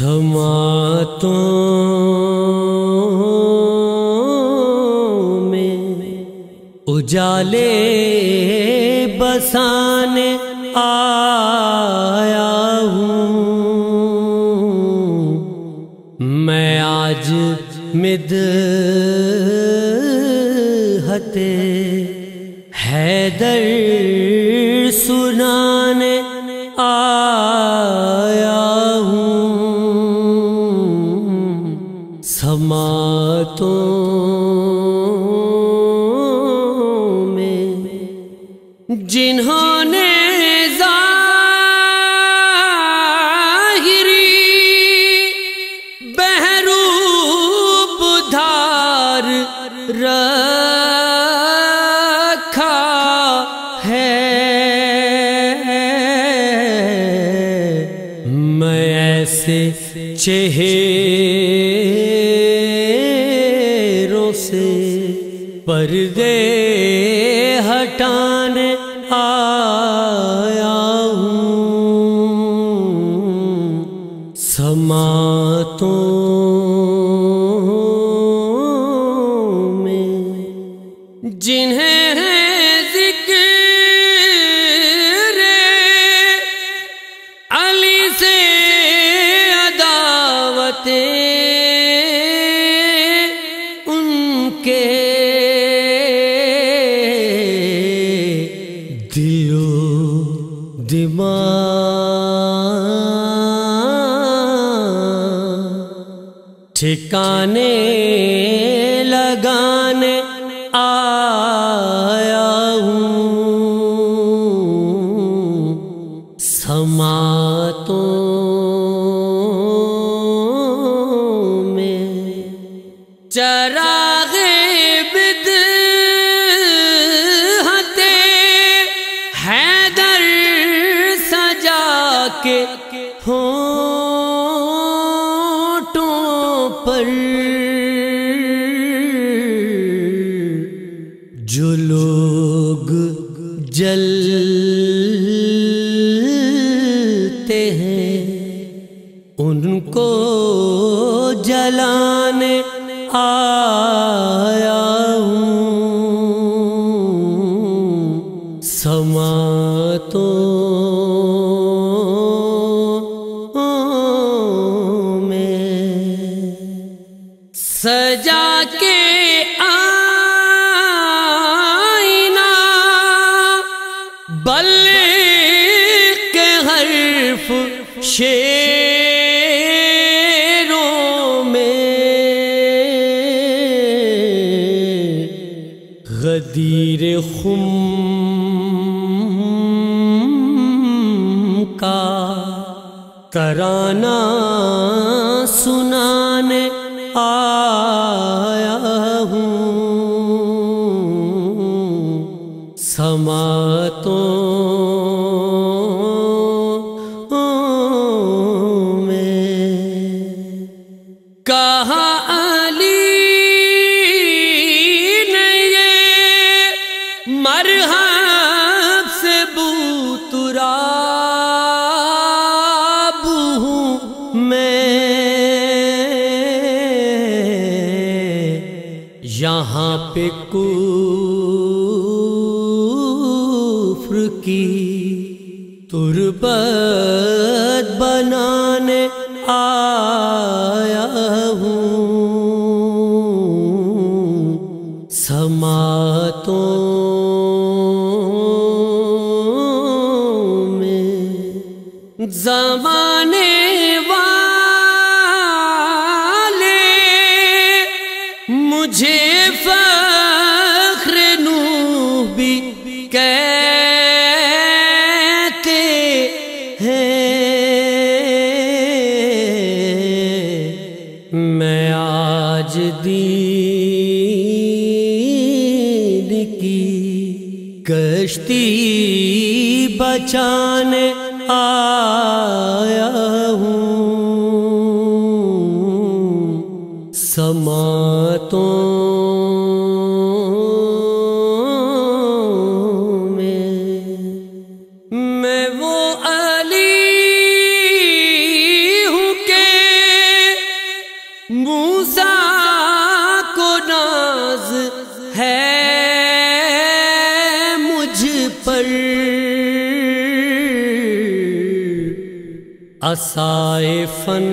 سماعتوں میں اجالے بسانے آیا ہوں میں آج مدحت حیدر سنانے آیا ہوں سماعتوں میں جنہوں نے ظاہری بہروپ دھار رکھا ہے میں ایسے چہروں سے پردے ہٹانے آیا ہوں سماعتوں میں جنہیں ذکر علی سے عداوتیں ان کے دل و دماغ ٹھکانے لگانے آیا ہوں سماعتوں میں چراغ بدعت حیدر سجا کے ہونٹوں پر جو لوگ جلتے ہیں ان کو جلانے آیا ہوں سماعتوں میں سجا کے بلغ کے حرف شعروں میں غدیر خم کا ترانہ سنانے آیا ہوں سماعتوں کہا علی نے یہ مرحب سے بوتراب ہوں میں یہاں پہ کفر کی تربت بنانے آیا ہوں سماعتوں میں زمانے والے مجھے فخر نوح بھی کہتے ہیں میں آج دین کی کشتی بچانے آیا ہوں سماعتوں میں وہ علی ہوں کہ عصائے فن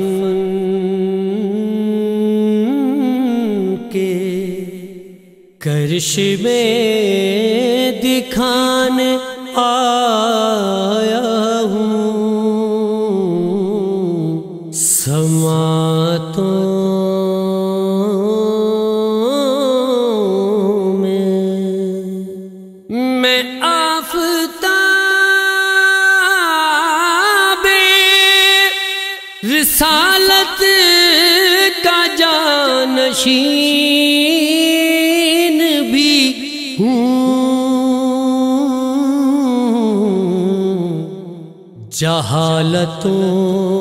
کے کرشمے دکھانے آیا ہوں، سماعتوں میں آفتاب رسالت کا جانشین بھی ہوں، جہالتوں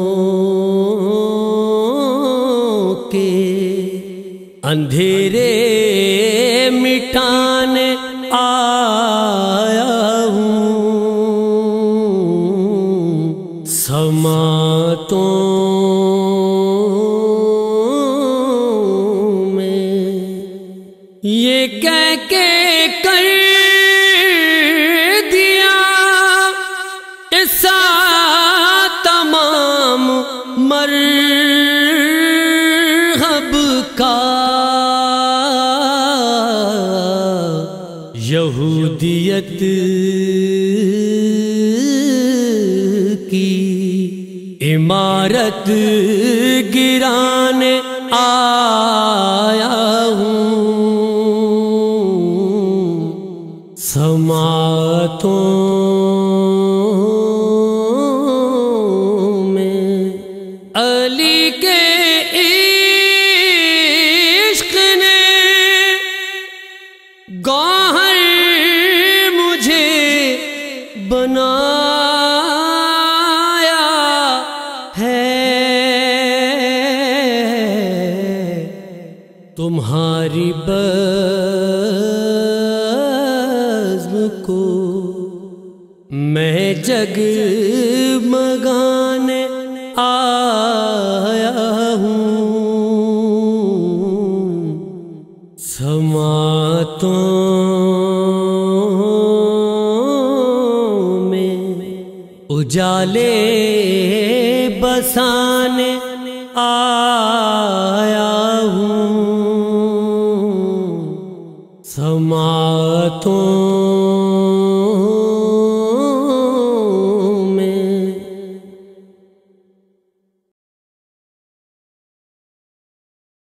کے اندھیرے مٹانے آیا ہوں، سماعتوں میں یہ کہہ کے کر دیا ایسا تمام مرحب کا، یہودیت کی عمارت گرانے آیا ہوں، سماعتوں میں علی کے عشق نے گوہر مجھے بنایا ہے، تمہاری بزم کو میں جگمگانے آیا ہوں، سماعتوں میں اجالے بسانے آیا ہوں، سماعتوں